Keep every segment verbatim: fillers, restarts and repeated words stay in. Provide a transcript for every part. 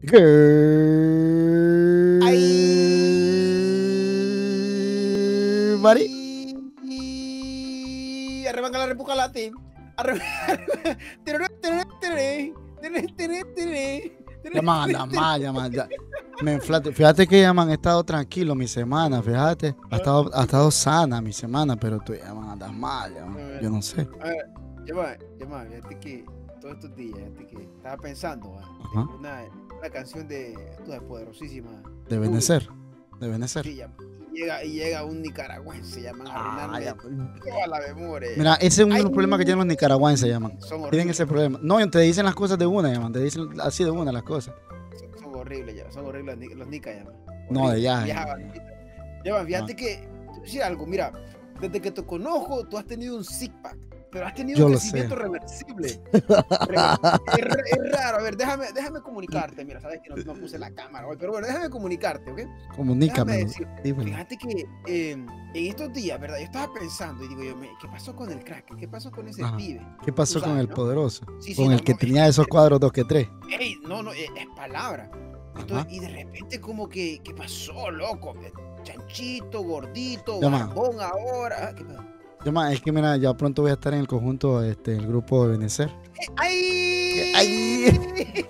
Ay, Mari. Arremanca la repuca lati. Ya man, anda mal, ya man, ya. Me inflate. Fíjate que ya man, he estado tranquilo mi semana, fíjate. Ha estado, ha estado sana mi semana, pero tú ya man, andas mal, ya man. Yo no sé. A ver, ya va, ya va, fíjate que todos estos días, fíjate que estaba pensando, ¿va? Una, una canción de, tú sabes, poderosísima. Deben de ser, deben de ser. Sí, ya, y, llega, y llega un nicaragüense, llaman a arruinarme ah, toda la memoria. Mira, ese es uno de los problemas que tienen los nicaragüenses, llaman. Son Tienen ese problema. No, te dicen las cosas de una, llaman. Te dicen así de una las cosas. Son, son horribles, ya, son horribles los, los nicas, llaman. No, de ya. Ya, fíjate no. que, sí, algo, mira, desde que te conozco, tú has tenido un six pack. Pero has tenido Yo un crecimiento reversible. es, es raro. A ver, déjame, déjame comunicarte. Mira, sabes que no, no puse la cámara hoy, pero bueno, déjame comunicarte, ¿ok? Comunícame. Decir, fíjate que eh, en estos días, ¿verdad? Yo estaba pensando y digo yo, ¿qué pasó con el crack? ¿Qué pasó con ese Ajá. pibe? ¿Qué pasó sabes, con el ¿no? poderoso? Sí, sí, con no, el que no, tenía es, esos cuadros dos que tres. Ey, no, no, es, es palabra. Entonces, y de repente como que, ¿qué pasó, loco? Chanchito, gordito, barbón ahora. ¿Qué pasó? Yo más, es que mira, ya pronto voy a estar en el conjunto, este, el grupo de Benecer. ¡Ay! ¡Ay!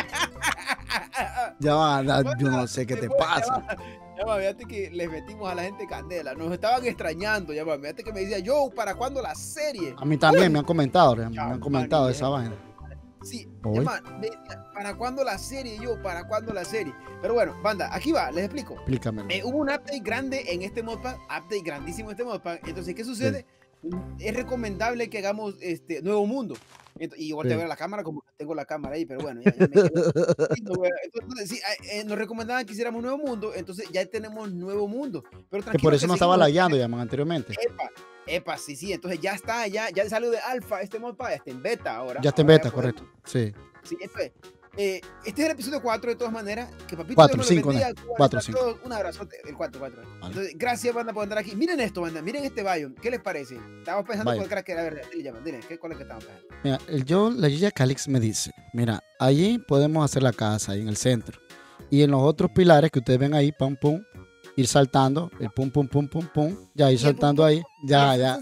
Ya va, yo no sé qué te pasa. Ya va, fíjate que les metimos a la gente candela, nos estaban extrañando, ya va, fíjate que me decía, yo, ¿para cuándo la serie? A mí también Uy. me han comentado, me han comentado esa vaina. Sí, llama, me decía, ¿para cuándo la serie? Yo, ¿para cuándo la serie? Pero bueno, banda, aquí va, les explico. Explícame. Eh, hubo un update grande en este modpack, update grandísimo en este modpack. Entonces, ¿qué sucede? Sí. Es recomendable que hagamos este nuevo mundo. Entonces, y yo volteo sí. a ver la cámara como tengo la cámara ahí, pero bueno, ya, ya me quedo. Entonces, sí, eh, nos recomendaban que hiciéramos nuevo mundo, entonces ya tenemos nuevo mundo. Pero que por eso que no estaba lagueando, llaman anteriormente. Epa, epa, sí, sí, entonces ya está, ya, ya salió de alfa este modpack, ya está en beta ahora. Ya está en ahora beta, correcto. Sí. Sí, esto es. Eh, este es el episodio cuatro de todas maneras. Que papito cuatro, cinco, cuatro, cinco. Un abrazote, el cuatro, cuatro. Vale. Entonces, gracias, banda, por andar aquí. Miren esto, banda, miren este biome. ¿Qué les parece? Estamos pensando cuál crack era. A ver, dile, dile, ¿qué, ¿cuál es que estamos pensando? Mira, el yo, la Gilla Calix me dice, mira, allí podemos hacer la casa, ahí en el centro. Y en los otros pilares que ustedes ven ahí, pum, pum, ir saltando, el pum, pum, pum, pum, pum, ya ir saltando ahí, ya, ya.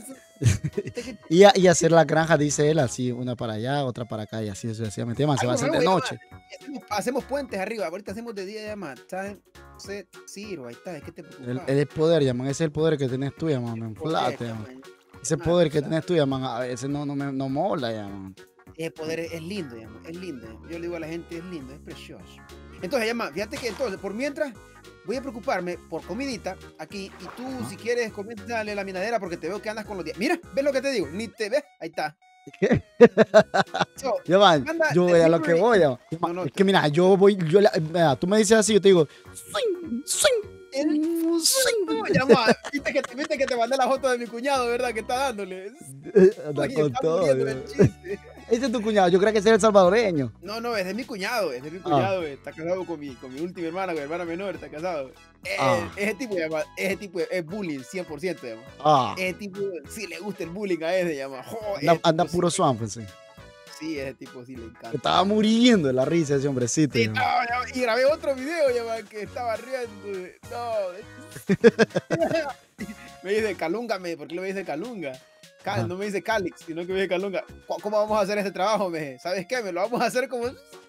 y, a, y hacer la granja, dice él, así, una para allá, otra para acá, y así sucesivamente. Se va a hacer de noche. Hacemos, hacemos puentes arriba, ahorita hacemos de día, llaman. Sí, sí, ahí está, es que te el, el poder, llaman, ese es el poder que tenés tú, llaman, me enflate, llaman. Ese poder que tenés tú, llaman, a veces no, no me no mola, llaman. Ese poder es, es lindo, llaman, es lindo. Yo le digo a la gente, es lindo, es precioso. Entonces, llaman, fíjate que entonces, por mientras, voy a preocuparme por comidita aquí y tú, ¿Ah? si quieres, coméntale la minadera porque te veo que andas con los días. Mira, ¿ves lo que te digo? Ni te ves, ahí está. ¿Qué? So, ya van, yo voy a lo que voy. No, no, es que mira, yo voy, yo, mira, tú me dices así, yo te digo, swing, swing. El, swing. Llama, ¿viste que, viste que te mandé la foto de mi cuñado, ¿verdad? Que está dándole. Anda Oye, con todo. Ese es tu cuñado, yo creo que ese es el salvadoreño. No, no, ese es mi cuñado, ese es mi cuñado, ah. está casado con mi, con mi última hermana, con mi hermana menor, está casado. Ah. Eh, ese tipo, llama, ese tipo es bullying, cien por ciento, llama. Ah. Ese tipo, sí le gusta el bullying a ese, llama. Oh, anda ese anda tipo, puro sí. swamp, sí. Sí, ese tipo sí le encanta. Estaba muriendo de la risa ese hombrecito. Sí, no, llama, y grabé otro video, llama, que estaba riendo. No. Me dice Calunga, me, ¿por qué le dice Calunga? Cal, no me dice Calix, sino que me dice Calunga. ¿Cómo vamos a hacer este trabajo? Me dice, ¿sabes qué? Me lo vamos a hacer como...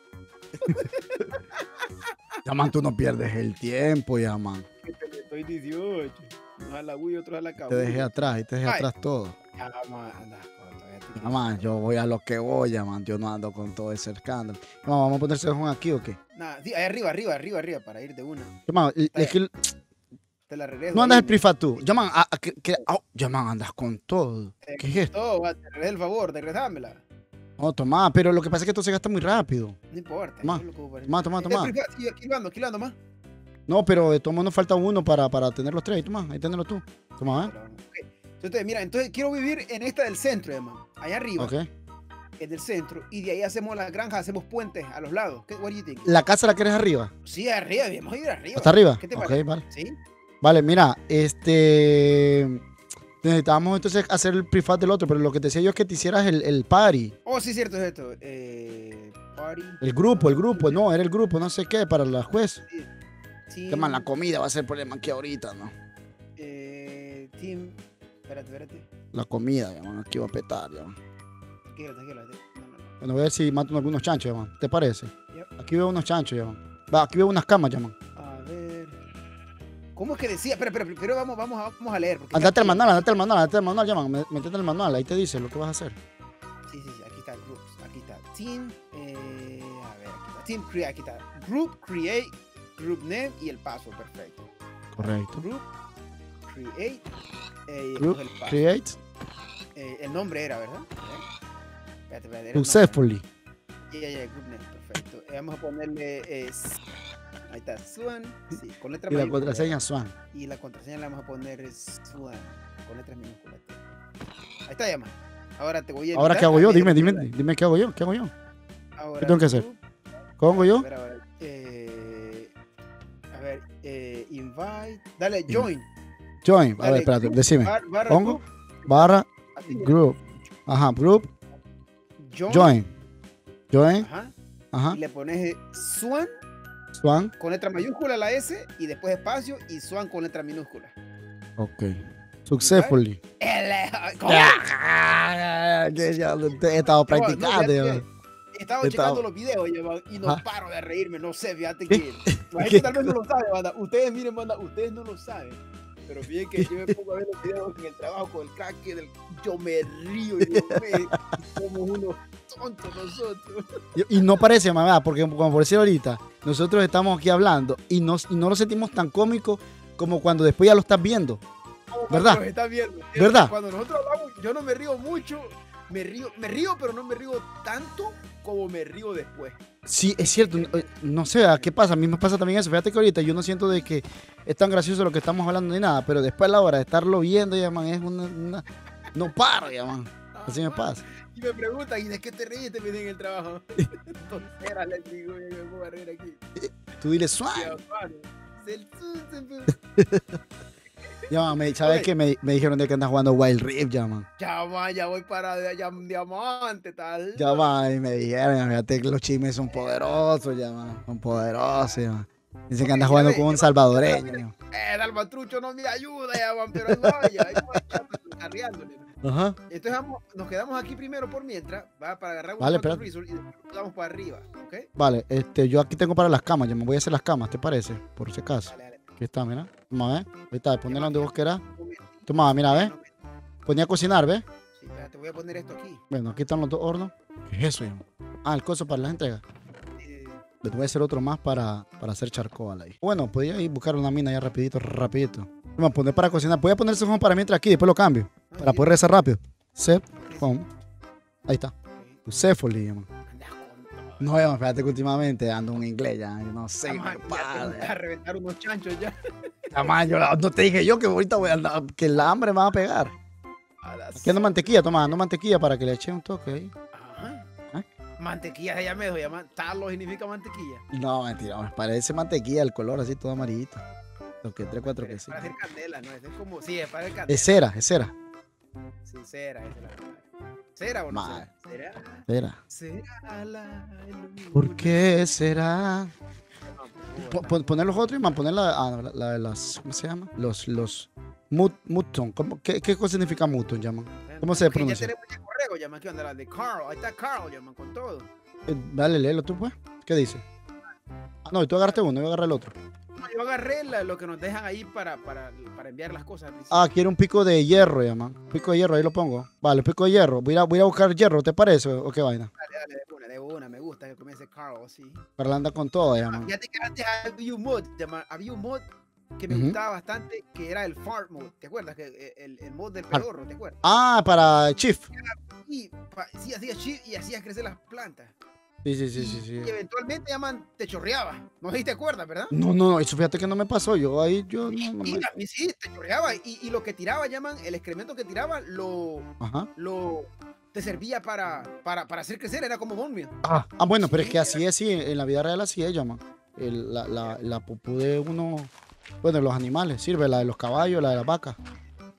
Yaman, tú no pierdes el tiempo, Yaman. Estoy dieciocho. Uno a la Wii, otro a la K. Te dejé atrás y te dejé Ay. atrás todo. Ya, man, anda, Yaman, yo voy a lo que voy, Yaman. Yo no ando con todo ese escándalo. Yaman, ¿vamos a ponerse de aquí o qué? Nada, sí, ahí arriba, arriba, arriba, arriba, para ir de una. Yaman, es que... Te la regreso. No andas el prifa tú. Yaman, a, a, que, que, oh, Yaman, andas con todo. Eh, ¿Qué es esto? Todo, te regresé el favor, te regresámela. No, toma, pero lo que pasa es que esto se gasta muy rápido. No importa. Toma, toma, toma, toma. Sí, aquí lo ando, aquí lo ando más. No, pero de todos modos nos falta uno para, para tener los tres. Toma, ahí tenerlo tú. Toma, ¿eh? Okay. Entonces, mira, entonces quiero vivir en esta del centro, hermano. Allá arriba. Ok. Es del centro. Y de ahí hacemos las granjas, hacemos puentes a los lados. ¿Qué, what do you think? ¿La casa la quieres arriba? Sí, arriba, debemos ir arriba. ¿Hasta arriba? ¿Qué te okay, parece? Vale. ¿Sí? Vale, mira, este... necesitábamos entonces hacer el prefab del otro, pero lo que te decía yo es que te hicieras el, el party. Oh, sí, cierto, es esto. Eh, party. El grupo, el grupo, no, era el grupo, no sé qué, para la juez. Sí. Team, Que más la comida va a ser el problema aquí ahorita, ¿no? Eh, team. Espérate, espérate. La comida, ya, man, aquí va a petar, ya. Tranquilo, tranquilo. No, no, no. Bueno, voy a ver si mato algunos chanchos, ya, man. ¿Te parece? Yep. Aquí veo unos chanchos, ya, man. Va, aquí veo unas camas, ya, man. A ver. ¿Cómo es que decía? Espera, espera, primero vamos, vamos, a, vamos a leer. Porque Andate ya- al manual, andate al manual, andate al manual, ya, man. Me- Métete en el manual, ahí te dice lo que vas a hacer. Sí, sí, sí, aquí está groups, aquí está team, eh, a ver, aquí está team create, aquí está group, create, group name y el paso, perfecto. Correcto. Group, create, eh, Group, el paso. create, Eh, el nombre era, ¿verdad? A ver. Espérate, espérate, era el successfully. nombre. Ya, ya, group name, perfecto. Eh, vamos a ponerle, eh, s- ahí está, Swan, sí, con letra Y la mayúscula. contraseña Swan. Y la contraseña la vamos a poner es Swan, con letras minúsculas. Ahí está, llama. Ahora te voy a Ahora, invitar ¿qué hago a yo? mi Dime, dime, group. dime qué hago yo, ¿qué hago yo? Ahora, ¿Qué tengo que hacer? group, ¿Cómo hago yo? A ver, a ver, eh, a ver, eh, invite, dale, join. Join, a Dale, ver, espérate, group, decime. bar- barra Pongo, group, barra, así, group. Ajá, group, join, join. Join, ajá, ajá, y le pones eh, Swan Swan. con letra mayúscula la S y después espacio y Swan con letra minúscula. Ok. Successfully. El- ¿Cómo? Ah, que ya lo he estado No, no, practicando. fíjate ya. que He estado He checando estado- los videos Iván, y no Ajá. paro de reírme, no sé, fíjate ¿Qué? que la ¿Qué gente tal vez no lo sabe, banda. Ustedes miren, banda, ustedes no lo saben. Pero fíjense que yo me pongo a ver los videos en el trabajo con el crack, del, yo me río y yo me, somos unos tontos nosotros. Y y no parece, mamá, porque como por decir ahorita, nosotros estamos aquí hablando y no, y no lo sentimos tan cómico como cuando después ya lo estás viendo. Como ¿Verdad? cuando nos están viendo, ¿cierto? ¿Verdad? Cuando nosotros hablamos, yo no me río mucho, me río, me río, pero no me río tanto como me río después. Sí, es cierto. No, no sé, ¿a ¿qué pasa? A mí me pasa también eso. Fíjate que ahorita yo no siento de que es tan gracioso lo que estamos hablando ni nada, pero después a la hora de estarlo viendo, ya, man, es una... una- no paro, ya, man. Así me pasa. Y me preguntan, ¿y de qué te reíste en el trabajo? Tonteras, les digo, yo me voy a reír aquí. Tú dile, Ya, suave. mano, se- se- se- Ya, man, me- ¿sabes Ok. qué? Me, me dijeron de que andas jugando Wild Rift, ya, man. Ya, man, ya voy para de- ya, diamante, tal. Ya, man, y me dijeron, fíjate que los chismes son poderosos, ya, man. Son poderosos, ya, man. Dicen que andas Ya jugando ves, con un ya salvadoreño. ya. Eh, Dalmatrucho no me ayuda, ya, man, pero ahí vaya, ahí voy, ya, pues, carreándole. Ajá. Entonces vamos, nos quedamos aquí primero por mientras, ¿va? Para agarrar Vale, unos cuantos espérate. resources y después nos vamos para arriba, ¿ok? Vale, este, yo aquí tengo para las camas, ya me voy a hacer las camas, ¿te parece? Por si acaso. Dale, dale. Aquí está, mira. Vamos a ver. Ahí está, ponela donde vos querás. Un momentito, Toma, mira, ¿ves? un momentito. Ponía a cocinar, ¿ves? Sí, espérate, voy a poner esto aquí. Bueno, aquí están los dos hornos. ¿Qué es eso, ya? Ah, el coso para las entregas. Eh, Le voy a hacer otro más para, para hacer charcoal ahí. Bueno, podía ir a buscar una mina ya rapidito, rapidito. Vamos a poner para cocinar. Voy a poner ese fondo para mientras aquí, después lo cambio. no, Para sí, poder rezar rápido. Set, sí, sí, home. Ahí está. ok. Successfully, man. Andas con todo. No, ya, fíjate que últimamente ando un inglés ya. Yo no sé. Vamos a, qué ya te padre. voy a reventar unos chanchos ya. Jamás, yo la- no te dije yo que ahorita voy a andar, que el hambre me va a pegar. A las- Aquí ando mantequilla, toma, ando mantequilla para que le eche un toque ahí. Ajá. ¿Ah? Mantequilla se llama eso, llama talo significa mantequilla. No, mentira, me parece mantequilla el color así todo amarillito. Lo que tres, cuatro Pero que es sí. para hacer candela, ¿no? Es como, sí, es para el candela. Es cera, es cera. Sí, cera, esa es la verdad. ¿Cera o no Ma- cera? Cera. ¿Será? ¿Será la ¿Por qué será? No, Po- po- poner los otros y man, poner la, ah, la, la de las, ¿cómo se llama? Los, los, mut, mutton. ¿Cómo- qué, ¿Qué cosa significa mutton, llaman? ¿Cómo se Ok, pronuncia? Ya tenemos ya correo, llaman. ¿Qué onda? La de Carl. Ahí está Carl, llaman, con todo. Eh, dale, léelo tú, pues. ¿Qué dice? Ah, no, y tú agarraste uno, yo agarré el otro. No, yo agarré la- lo que nos dejan ahí para, para, para enviar las cosas. al principio. Ah, quiero un pico de hierro, llaman. Pico de hierro, ahí lo pongo. Vale, pico de hierro. Voy a, ir a- voy a ir a buscar hierro, ¿te parece? ¿O qué vaina? Dale, dale, de una, de una. Me gusta que comience Carl así. Para anda con todo, Ah, llaman. fíjate que antes había un mod, llama- había un mod que me Ujú. gustaba bastante, que era el fart mod. ¿Te acuerdas? Que eh, el, el mod del Fart. pedorro, ¿te acuerdas? Ah, para Chief. Y pa- sí, hacías chip y hacías crecer las plantas. Sí, sí, sí, sí, Y sí. eventualmente, llaman, te chorreaba. No sé si te acuerdas, ¿verdad? No, no, no, eso fíjate que no me pasó. Yo ahí, yo no, no Y me... a mí sí, te chorreaba. Y, y lo que tiraba, llaman, el excremento que tiraba, lo, Ajá. lo te servía para, para, para hacer crecer, era como bone meal. Ah, ah, bueno, pero es Sí, que así es, sí, en la vida real así es, llaman. El, la, la, la pupú de uno, bueno, de los animales, sirve la de los caballos, la de las vacas.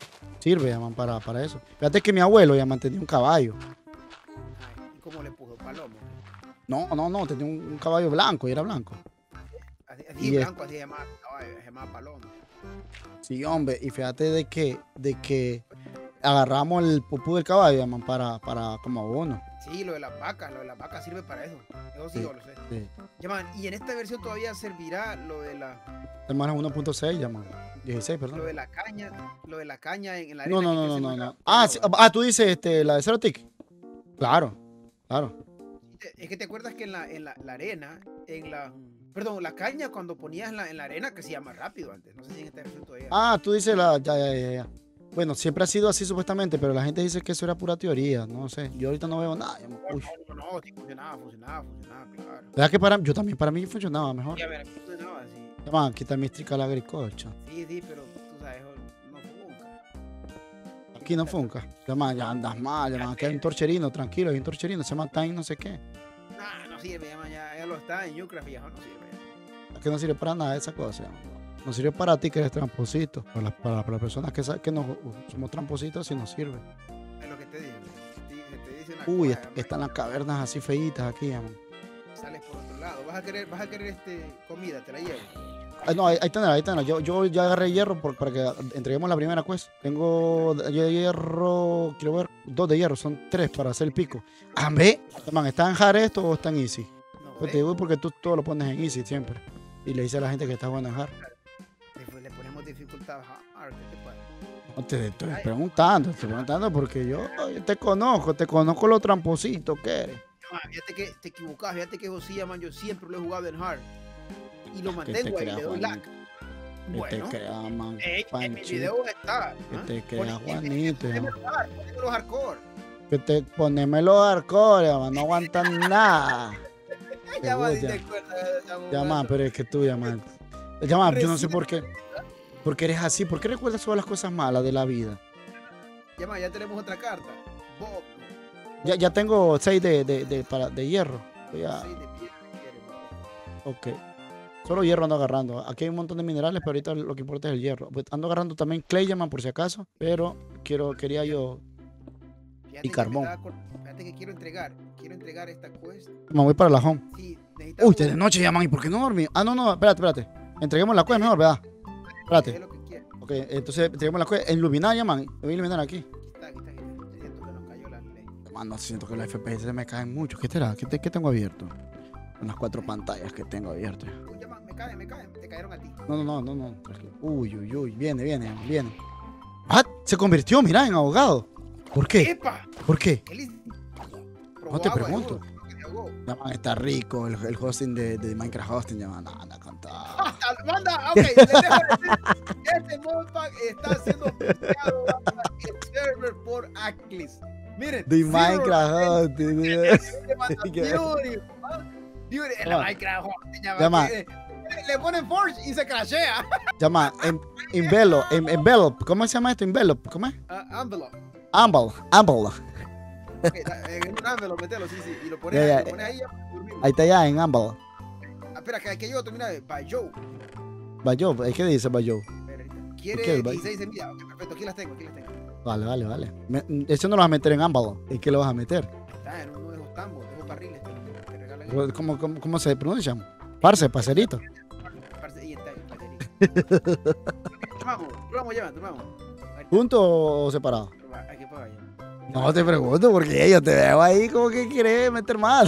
Sirve, llaman, para, para eso. Fíjate que mi abuelo ya tenía un caballo. Ay, ¿y cómo le puso palomo? No, no, no, tenía un, un caballo blanco y era blanco. Así, así Y blanco, así se llamaba caballo, se llamaba palomo. sí, hombre, y fíjate de que, de que agarramos el pupú del caballo, llaman, para, para como abono. Sí, lo de las vacas, lo de las vacas sirve para eso. Eso sí, Sí, yo lo sé. sí. Llaman, y en esta versión todavía servirá lo de la, Hermano, uno punto seis, llaman. dieciséis, lo perdón. de la caña, lo de la caña en, en la arena. No, no, que no, no, crece no, más no. rápido, Ah, ¿no? sí, ah, tú dices este, la de Zero Tick. Claro, claro. Es que te acuerdas que en la, en la, la arena, en la, perdón, la caña cuando ponías en la, en la arena crecía más rápido antes. No sé si en esta versión todavía. Ah, tú dices la. Ya, ya, ya, ya. Bueno, siempre ha sido así supuestamente, pero la gente dice que eso era pura teoría. No sé. Yo ahorita no veo nada. No, Uy. no, no, no, sí, funcionaba, funcionaba, funcionaba, claro. ¿Verdad que para yo también para mí funcionaba mejor? Sí, a ver, funcionaba así. Llama, aquí está mi estrica la agricocha. Sí, sí, pero tú sabes, no funca. Aquí no funca. Llama, ya andas mal, llama. Aquí hay un torcherino, tranquilo, hay un torcherino, se llama Time no sé qué. Nah, no sirve, ya, ya, ya lo está en Ucraft, viejo, no sirve. Aquí no sirve para nada esa cosa. Llama. No sirve para ti que eres tramposito. Para las, para, para las personas que, sa- que no somos trampositos, sí nos sirve. Es lo que te digo. Te, te dice una Uy, cosa, est- llama, están las cavernas así feitas aquí, llama. sales por otro lado. Vas a querer, vas a querer este, comida, te la llevo. Ah, no, ahí, ahí está, ahí está. Yo, yo ya agarré hierro por- para que entreguemos la primera quest. Tengo de de hierro, quiero ver, dos de hierro, son tres para hacer el pico. Ah, ve, man, ¿está en hard esto o está en easy? No, Pues ¿eh? te digo porque tú todo lo pones en easy siempre. Y le dice a la gente que está bueno en hard. Después le ponemos dificultad hard, ¿qué te pasa? No te estoy preguntando, te estoy preguntando porque yo, yo te conozco, te conozco lo tramposito que eres. Ah, fíjate que te equivocas, fíjate que José, man, yo siempre lo he jugado en hard. Y lo ¿Qué te mantengo ahí, creas, le doy lag. Juanito? ¿Qué Bueno, te creas, man? ey, en mi Panchito? video está. ¿Qué ¿ah? te creas, Pon- Juanito? ya? Ponémelo hard, ponémelo hardcore. Que te ponémelo hardcore, ya, man, no aguantan nada. Ya va, gusta. si te acuerdas, estamos Ya, man, jugando. pero es que tú, ya, man. Ya, man, yo no sé Recién- por qué. Porque eres así. ¿Por qué recuerdas todas las cosas malas de la vida? Ya, man, ya tenemos otra carta. Bob. Ya, ya tengo seis de, de, de, para, de hierro. Voy a- Sí, de piedra, quiere, Bob. Ok. Solo hierro ando agarrando. Aquí hay un montón de minerales, pero ahorita lo que importa es el hierro. Pues ando agarrando también clay, ya, man, por si acaso. Pero quiero, quería yo. Fíjate Y que carbón. me estaba acor- Fíjate que quiero entregar. Quiero entregar esta quest. Me voy para la home. Sí, necesitamos. Uy, de noche ya, man. ¿Y por qué no dormí? Ah, no, no, espérate, espérate. Entreguemos la cueva mejor, ¿verdad? Es Espérate. lo que quiero. Ok, entonces entreguemos la cueva. En luminar, ya, man. Me voy a iluminar aquí. Aquí está, aquí está, aquí está. Siento que nos cayó la ley. Man, no siento que los F P S me caen mucho. ¿Qué será? ¿Qué, te- qué tengo abierto? Unas cuatro pantallas que tengo abiertas. Uy, ya, man, me caen, me caen. Te cayeron a ti. No, no, no, no, no. tranquilo. Uy, uy, uy. Viene, viene, viene. Ah, se convirtió, mira, en ahogado. ¿Por qué? ¡Epa! ¿Por qué? Él hizo- probó No te agua, pregunto. seguro, creo que se ahogó. Ya, man, está rico el, el hosting de, de Minecraft Hosting. Ya, man, anda, canta. Hasta- Manda, ok, les dejo decir, este modpack está siendo auspiciado el server por Aclis. Miren, De zero Minecraft Hosting. le manda ¿Qué? Beauty, ¿ah? Beauty en la Ah. Minecraft hosting, ya va, Llama. que- le ponen Forge y se crashea. Llama, en, envelope, en, envelope. ¿Cómo se llama esto? Envelope. ¿Cómo es? Ah, envelope. Humble, humble. Ok, da- en un envelope, metelo, sí, sí. Y lo pones Ya, ahí, ya. lo pones ahí ya para dormir. Ahí está ya, en humble. Ah, espera, que, que yo termina de by Joe. Bayo, ¿qué dice Bayo? Espera, ahorita. ¿Qué, Quiere el by- dieciséis semillas. Ok, perfecto, aquí las tengo, aquí las tengo. Vale, vale, vale. Me- eso no lo vas a meter en humble. ¿En qué lo vas a meter? Está en uno de esos tambos, de esos barriles que, que regalan. ¿Cómo, cómo, cómo se pronuncia? Parce, parcerito. Parce, ahí está, el pajarito. Vamos, vamos, lleva, vamos. ¿Junto o separado? Aquí para allá. No te pregunto porque yo te veo ahí como que quieres meter mal.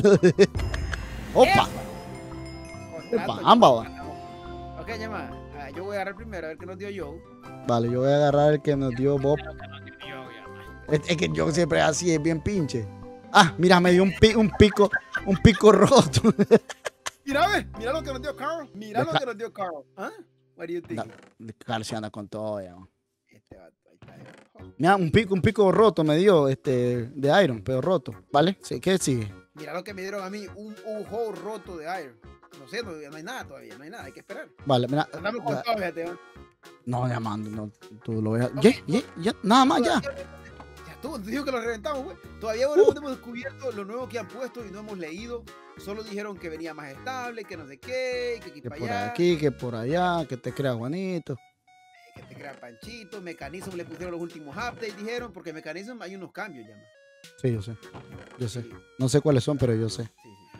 Opa, Contrato, Epa, ambas. Ok, llama. Ah, yo voy a agarrar primero a ver qué nos dio Joe. vale, yo voy a agarrar el que nos dio Bob. Lo que nos dio Joe, llama. Es, es que yo siempre así, es bien pinche. Ah, mira, me dio un, pi- un pico, un pico roto. Mira, ve, mira lo que nos dio Carl. Mira lo Deja- que nos dio Carl. ¿Ah? What do you think? Carl se anda con todo, ya. Este vato, ahí está. Oh. Mira, un pico, un pico roto me dio, este, de Iron, pero roto. ¿Vale? Sí, ¿qué sigue? Mira lo que me dieron a mí, un ojo roto de Iron. No sé, no, no hay nada todavía, no hay nada, hay que esperar. Vale, mira. Andamos con ya- todo, fíjate. ¿no? No, llamando, no, tú lo ves. Ya, ya, ya, nada más, ya. Ya estuvo, te digo que lo reventamos, güey. Todavía ahora Uh. no hemos descubierto lo nuevo que han puesto y no hemos leído. Solo dijeron que venía más estable, que no sé qué, que aquí Que para por allá. aquí, que por allá, que te creas bonito. Que te crear Panchito, Mechanism le pusieron los últimos updates, dijeron, porque Mechanism hay unos cambios ya. Sí, yo sé. Yo sé. Sí. No sé cuáles son, pero yo sé. Sí, sí.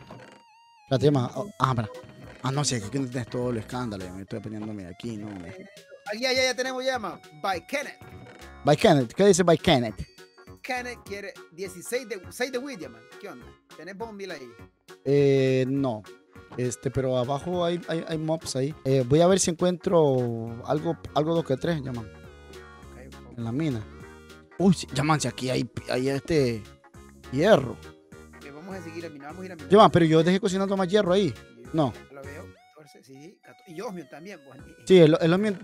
La tema. Oh, ah, espera. Ah, no, sí, aquí tienes todo el escándalo. Me estoy poniéndome aquí, no. Me... Aquí ya, ya, ya tenemos llama. By Kenneth. By Kenneth. ¿Qué dice By Kenneth? Kenneth quiere dieciséis de seis de William. ¿Qué onda? ¿Tenés Bombil ahí? Eh, no. Este, pero abajo hay, hay, hay mobs ahí. Eh, voy a ver si encuentro algo, algo dos que tres, llaman. Okay, okay. En la mina. Uy, sí, llaman, si aquí hay, hay este hierro. Okay, vamos a seguir a minar, vamos a ir a minar. Llaman, pero yo dejé cocinando más hierro ahí. No. Lo veo. catorce, sí, catorce. Y osmio también. Pues. Sí, el, el osmio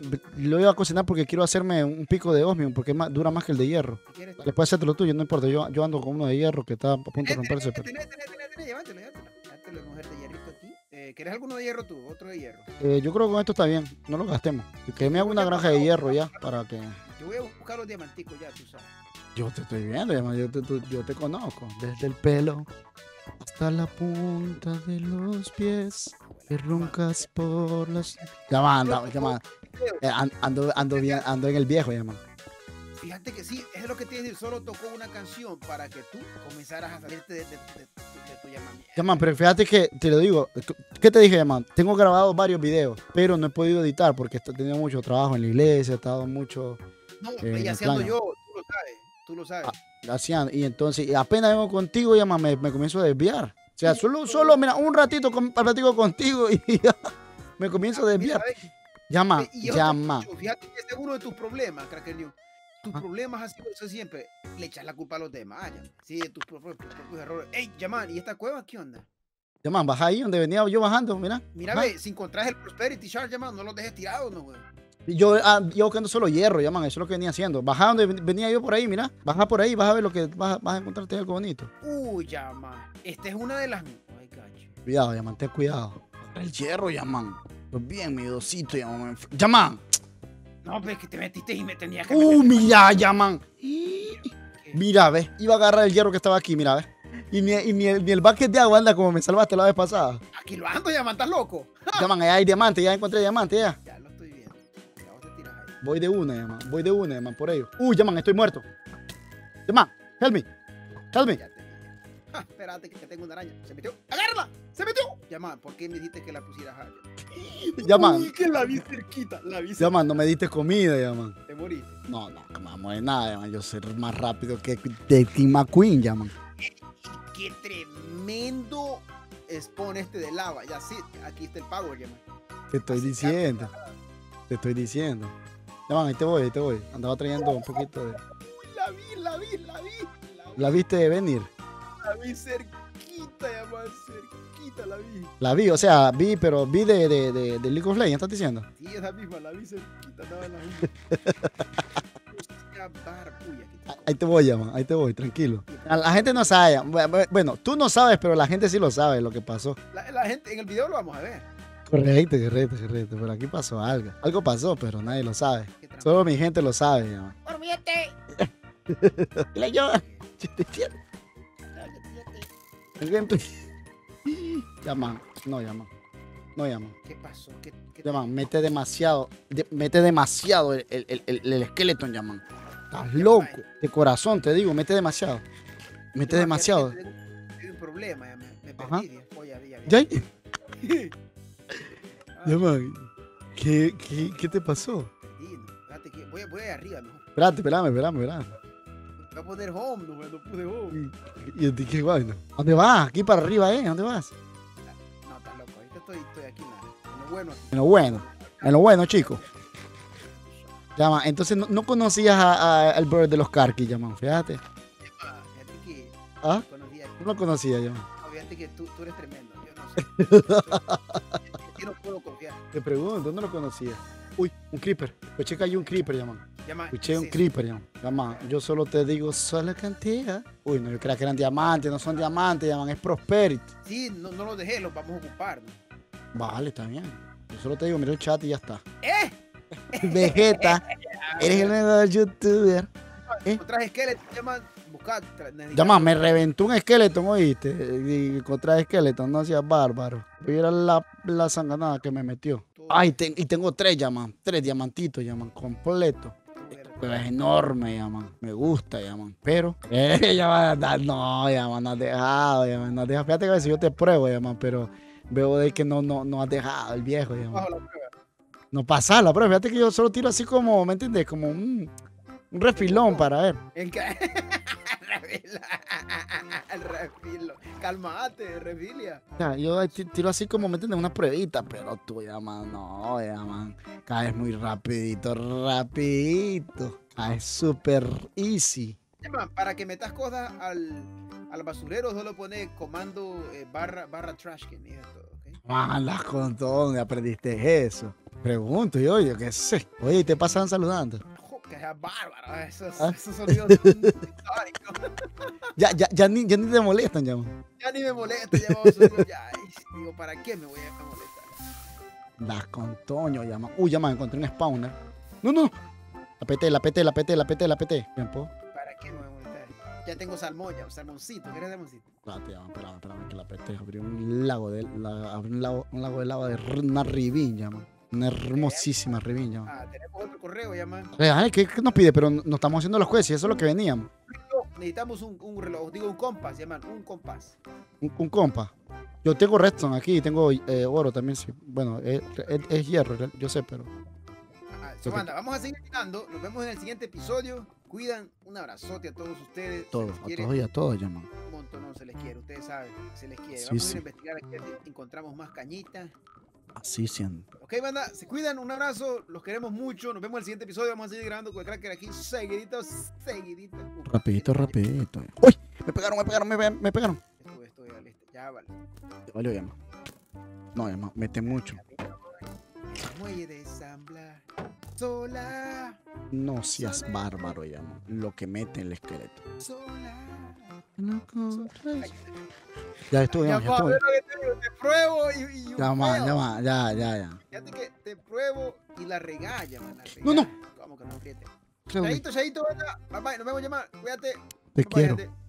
lo iba a cocinar porque quiero hacerme un pico de osmio, porque es más, dura más que el de hierro. Después hacerte lo tuyo, no importa. Yo, yo ando con uno de hierro que está a punto de romperse. Tenés, tenés, tenés, tenés, tenés, llévatelo, llévatelo. Llévatelo, mujer de hierrito aquí. Eh, ¿Querés alguno de hierro tú? Otro de hierro. Eh, yo creo que con esto está bien. No lo gastemos. Y que me haga una granja de hierro ya para que... Yo voy a buscar los diamanticos ya, tú sabes. Yo te estoy viendo, yo te, tú, yo te conozco. Desde el pelo hasta la punta de los pies. Que roncas por las... Ya va, anda, ya va. Eh, ando, ando, bien, ando en el viejo, ya man. Fíjate que sí, es lo que te iba a decir. Solo tocó una canción para que tú comenzaras a salirte de, de, de, de, de tu llamamiento. Ya man, pero fíjate que te lo digo. ¿Qué te dije, ya man? Tengo grabado varios videos, pero no he podido editar porque he tenido mucho trabajo en la iglesia, he estado mucho... No, eh, y haciendo yo, tú lo sabes, tú lo sabes. Ah, haciendo, y entonces, apenas vengo contigo, ya man, me, me comienzo a desviar. O sea, solo, solo, mira, un ratito con, platico contigo y ya me comienzo a desviar. Llama, llama. Fíjate que ese es uno de tus problemas, Cracker News. Tus ¿Ah? problemas así sido siempre le echas la culpa a los demás, ya. Sí, de tus propios, tus propios errores. Ey, Yaman, ¿y esta cueva qué onda? Yaman, baja ahí donde venía yo bajando, mira. Mira, ve, si encontrás el Prosperity Shard, Yaman, no los dejes tirados, no, güey. Yo, ah, yo buscando solo hierro, Yaman, eso es lo que venía haciendo. Baja donde venía yo por ahí, mira. Baja por ahí, vas a ver lo que vas, vas a encontrarte algo bonito. Uy, Yaman, esta es una de las... Ay, cacho. Cuidado, Yaman, ten cuidado. El hierro, Yaman. Pues bien, mi dosito, Yaman. Yaman. No, pero es que te metiste y me tenías que... Uh, mira, Yaman. Mira, ve. Iba a agarrar el hierro que estaba aquí, mira, ve. Y ni, y ni, el, ni el bucket de agua anda como me salvaste la vez pasada. Aquí lo ando, Yaman, ¿estás loco? Yaman, allá hay diamante, ya encontré diamante, ya. Ya lo estoy viendo. Ya vos te tiras ahí. Voy de una, Yaman. Voy de una, Yaman, por ello. Uy, Yaman, estoy muerto. Yaman, help me. Help me. Ah, espérate que tengo una araña. Se metió. ¡Agárrala! ¡Se metió! Yaman, ¿por qué me dijiste que la pusieras allá? Yaman. Uy, que la vi cerquita. La vi cerquita. Yaman, no me diste comida, Yaman. Te moriste. No, no, no me voy a morir nada, Yaman. Yo soy más rápido que de Team McQueen, Yaman. Qué tremendo spawn este de lava. Ya sí, aquí está el power, Yaman. Te estoy Así diciendo. Te estoy diciendo. Yaman, ahí te voy, ahí te voy. Andaba trayendo un poquito de... La vi, la vi, la vi. ¿La, vi. ¿La viste de venir? La vi cerquita, Yaman, cerquita la vi. La vi, o sea, vi, pero vi de, de, de, de League of Legends, ¿estás diciendo? Sí, esa misma, la vi cerquita, estaba en la Ahí te voy, Yaman, ahí te voy, tranquilo. La, la gente no sabe, bueno, tú no sabes, pero la gente sí lo sabe lo que pasó. La, la gente, en el video lo vamos a ver. Correcto, correcto, correcto, pero aquí pasó algo. Algo pasó, pero nadie lo sabe. Solo mi gente lo sabe, Yaman. ¡Olvídate! Le yo. Yaman, no, Yaman. No, Yaman. ¿Qué pasó? ¿Qué, qué Yaman, mete demasiado, de, mete demasiado el, el, el, el, el esqueleto, Yaman. Estás loco. De corazón, te digo, mete demasiado. Mete Yaman, demasiado. Tengo, tengo un problema, ya me, me Ajá. perdí. Oye, había, había. ¿Ya? Yaman, ¿qué, qué, ¿qué te pasó? Perdí, no. Espérate que voy, voy arriba, mejor. Espérate, espérame, espérame, espérame. Voy a poner home, no, no puse home. ¿Y, y qué vaina? ¿Dónde vas? Aquí para arriba, ¿eh? ¿Dónde vas? No, estás loco. Ahorita estoy, estoy aquí, nada. En lo bueno. Aquí. En lo bueno. En lo bueno, chico. Llama, entonces no, no conocías a, a, al brother de los Karki, Yaman, fíjate. Ah, fíjate que ¿Ah? conocía. No lo conocía, Yaman. No, fíjate que tú, tú eres tremendo. Yo no sé. Yo no puedo confiar. Te pregunto, ¿dónde lo conocías? Uy, un creeper. Escuché que hay un creeper, Yaman. Llama, Escuché un sí, creeper, Yaman. Yaman, yo solo te digo, solo cantidad. Uy, no, yo creía que eran diamantes, no son diamantes, Yaman, es Prosperity. Sí, no, no los dejé, los vamos a ocupar, ¿no? Vale, está bien. Yo solo te digo, mira el chat y ya está. ¡Eh! Vegeta, eres el mejor youtuber. ¿Eh? Encontrás esqueletos, llaman, buscar. Yaman, me reventó un esqueleto, ¿oíste? Y encontré esqueleto, no seas bárbaro. Mira la, la sanganada que me metió. Ay, te- y tengo tres, llaman. Tres diamantitos, llaman. Completo. Pero es enorme, llaman. Me gusta, llaman. Pero, eh, llaman, da- no, llaman, no has dejado, llaman. No has dejado. Fíjate que a veces yo te pruebo, llaman, pero veo de que no, no, no has dejado el viejo, llaman. Bajo la prueba. No pasa la prueba. Fíjate que yo solo tiro así como, ¿me entiendes? Como un, un refilón para ver. El que... El refilo. Calmate, refilia. O sea, yo ahí ti- tiro así como, ¿me entiendes? Una pruebita, pero tú, llaman, no, llaman. Caes muy rapidito, rapidito. Caes súper easy. Llama, para que metas cosas al, al basurero, solo pone comando eh, barra, barra trash can y eso, ¿ok? Andas con todo, ¿dónde aprendiste eso? Pregunto yo, yo qué sé. Oye, ¿y te pasan saludando? Jo, que es bárbaro, esos, ¿Ah? esos sonidos son históricos. Ya, ya, ya, ni, ya ni te molestan, llaman. Ya ni me molesta, ya vamos a ya, ay, digo, ¿para qué me voy a molestar? Das con Toño, llaman. Uy, llaman, encontré un spawner. No, no. La P T, la P T, la P T, la P T, la P T. Tiempo. ¿Para qué me voy a molestar? Ya tengo salmón, ya, salmoncito, ¿quieres salmoncito? Espérate, llaman, espérame, espérame, que la P T abrió un lago de, la, abrió un lago, un lago de lava de r- una ribín, llaman. Una hermosísima ribín, llaman. Ah, tenemos otro correo, llama. Real, ¿qué, ¿qué nos pide? Pero no no estamos haciendo los jueces, eso es lo que veníamos. Necesitamos un, un reloj, digo un compás, llaman, un compás. Un, un compa. Yo tengo redstone aquí, tengo eh, oro también, sí. Bueno, es, es- es hierro, yo sé, pero... Ajá, so, banda, vamos a seguir mirando. Nos vemos en el siguiente episodio. Cuidan, un abrazote a todos ustedes. Todos, se les a quiere todos y a todos, llaman. un montón, no se les quiere. Ustedes saben, se les quiere. Sí, Vamos a ir sí. a investigar aquí, encontramos más cañitas. Así siendo. Ok, banda, se cuidan, un abrazo, los queremos mucho. Nos vemos en el siguiente episodio. Vamos a seguir grabando con el cracker aquí, seguidito, seguidito. Uh, Rapidito, rapidito. ¡Uy! Me pegaron, me pegaron, me, pe- me pegaron. Esto, esto, ya, listo. Ya vale. Te valió, llama. No, llama, mete mucho. Muelle de Zambla, sola, No seas bárbaro, llama. Lo que mete el esqueleto. sola. Ya estuvo, Ya, ya, ya pa, estuvo. ve lo que te digo, te pruebo y, y un Ya, man, fail. ya, man, ya, ya, ya. Fíjate que te pruebo y la regalla, man. La No, no. regalla. ¿Cómo que no? Fíjate. Creo que Chaito, chaito, banda. Bye bye, nos vemos, llama. Cuídate. te Bye, quiero. gente.